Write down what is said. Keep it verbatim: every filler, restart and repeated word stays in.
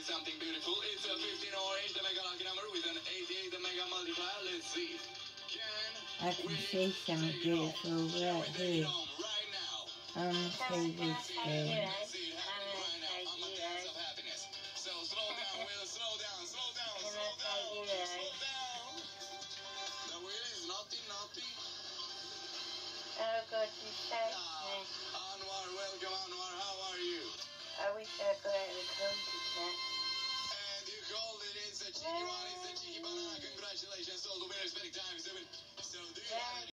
something beautiful. It's a fifteen orange, the mega lucky number with an eighty-eight, the mega multiplier. Let's see. Can I can see something beautiful right here right now? on the T V screen. Let's see it happening right now. I'm a dance of happiness. So slow down, Will. Slow down, slow down, slow down, slow down. The wheel is naughty, naughty. Oh God, you saved me. Anwar, welcome Anwar. How are you? I wish I got out of the country now. And you called it. It's a cheeky one. It's a cheeky banana. Congratulations to all the winners. Spending time. So do you have